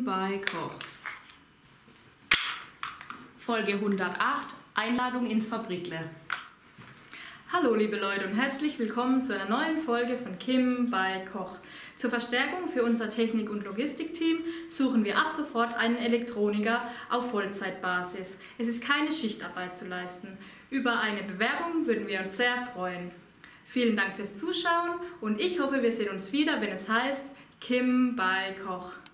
bei Koch. Folge 108, Einladung ins Fabrikle. Hallo liebe Leute und herzlich willkommen zu einer neuen Folge von Kim bei Koch. Zur Verstärkung für unser Technik- und Logistikteam suchen wir ab sofort einen Elektroniker auf Vollzeitbasis. Es ist keine Schichtarbeit zu leisten. Über eine Bewerbung würden wir uns sehr freuen. Vielen Dank fürs Zuschauen und ich hoffe, wir sehen uns wieder, wenn es heißt Kim bei Koch.